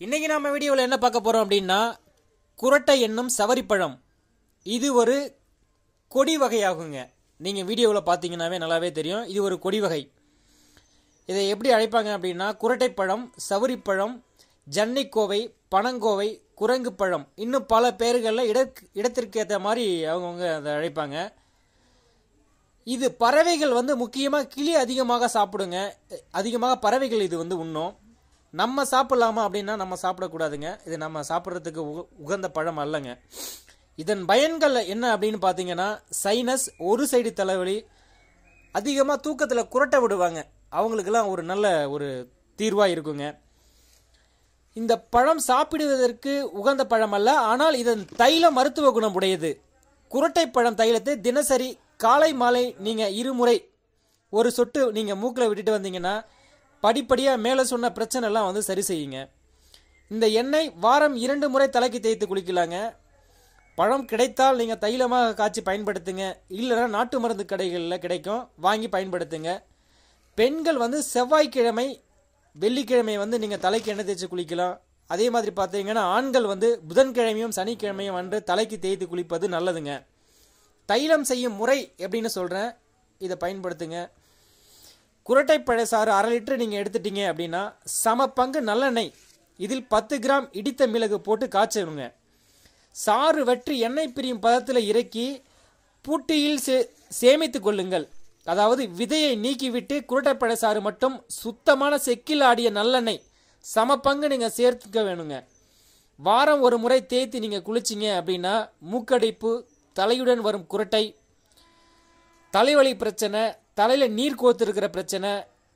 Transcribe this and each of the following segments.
இன்னைக்கு நாம வீடியோவில் என்ன பார்க்க போறோம் அப்படின்னா குரட்டை என்னும் சவரிப்பழம். இது ஒரு கொடி வகையாகுங்க. நீங்க வீடியோவில் பார்த்தீங்கன்னாவே நல்லாவே தெரியும். இது ஒரு கொடி வகை. இதை எப்படி அழைப்பாங்க அப்படின்னா குரட்டைப்பழம், சவரிப்பழம், ஜன்னிக்கோவை, பனங்கோவை, குரங்கு பழம், இன்னும் பல பெயர்களில் இடத்திற்கு ஏற்ற மாதிரி அவங்கவுங்க அதை அழைப்பாங்க. இது பறவைகள் முக்கியமாக கிளி அதிகமாக சாப்பிடுங்க. அதிகமாக பறவைகள் இது உண்ணும். நம்ம சாப்பிடலாமா அப்படின்னா நம்ம சாப்பிடக்கூடாதுங்க. இது நம்ம சாப்பிட்றதுக்கு உகந்த பழம் அல்லங்க. இதன் பயன்கள் என்ன அப்படின்னு பார்த்தீங்கன்னா சைனஸ், ஒரு சைடு தலைவலி, அதிகமாக தூக்கத்தில் குரட்டை விடுவாங்க, அவங்களுக்கெல்லாம் ஒரு நல்ல ஒரு தீர்வாக இருக்குங்க. இந்த பழம் சாப்பிடுவதற்கு உகந்த பழம் அல்ல, ஆனால் இதன் தைலம் மருத்துவ குணம் உடையது. குரட்டை பழம் தைலத்தை தினசரி காலை மாலை நீங்கள் இருமுறை ஒரு சொட்டு நீங்கள் மூக்கில் விட்டுட்டு வந்தீங்கன்னா படிப்படியாக மேலே சொன்ன பிரச்சனைலாம் சரி செய்யுங்க. இந்த எண்ணெய் வாரம் 2 முறை தலைக்கு தேய்த்து குளிக்கலாங்க. பழம் கிடைத்தால் நீங்கள் தைலமாக காய்ச்சி பயன்படுத்துங்க. இல்லைன்னா நாட்டு மருந்து கடைகளில் கிடைக்கும், வாங்கி பயன்படுத்துங்க. பெண்கள் செவ்வாய்க்கிழமை வெள்ளிக்கிழமை நீங்கள் தலைக்கு எண்ணெய் தேய்ச்சி குளிக்கலாம். அதே மாதிரி பார்த்தீங்கன்னா ஆண்கள் புதன்கிழமையும் சனிக்கிழமையும் அன்று தலைக்கு தேய்த்து குளிப்பது நல்லதுங்க. தைலம் செய்யும் முறை எப்படின்னு சொல்கிறேன், இதை பயன்படுத்துங்க. குரட்டைப்பழ சாறு 1/2 லிட்டர் நீங்கள் எடுத்துட்டீங்க அப்படின்னா சம பங்கு நல்லெண்ணெய், இதில் 10 கிராம் இடித்த மிளகு போட்டு காய்ச்சணுங்க. சாறு வற்றி எண்ணெய் பிரியும் பதத்தில் இறக்கி பூட்டியில் சேமித்து கொள்ளுங்கள். அதாவது விதையை நீக்கிவிட்டு குரட்டைப்பழ சாறு மட்டும் சுத்தமான செக்கில் ஆடிய நல்லெண்ணெய் சம பங்கு நீங்கள் சேர்த்துக்க வேணுங்க. வாரம் ஒரு முறை தேய்த்து நீங்கள் குளிச்சிங்க அப்படின்னா மூக்கடைப்பு, தலையுடன் வரும் குரட்டை, தலைவலி பிரச்சனை, தலையில் நீர் கோர்த்துருக்கிற பிரச்சனை,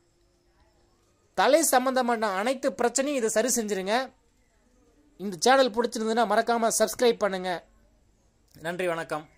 தலை சம்பந்தமான அனைத்து பிரச்சனையும் இதை சரி செஞ்சிருங்க. இந்த சேனல் பிடிச்சிருந்ததுன்னா மறக்காமல் சப்ஸ்கிரைப் பண்ணுங்கள். நன்றி, வணக்கம்.